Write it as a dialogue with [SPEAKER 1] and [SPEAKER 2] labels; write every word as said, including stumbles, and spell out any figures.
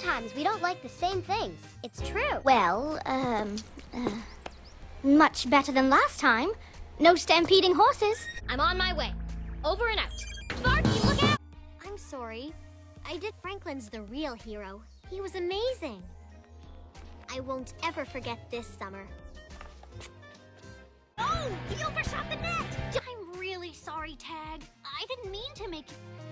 [SPEAKER 1] sometimes we don't like the same things. It's true.
[SPEAKER 2] Well, um, uh, much better than last time. No stampeding horses.
[SPEAKER 1] I'm on my way. Over and out. Sparky, look out! I'm sorry. I did. Franklin's the real hero. He was amazing. I won't ever forget this summer. Oh, he overshot the net! I'm really sorry, Tag. I didn't mean to make...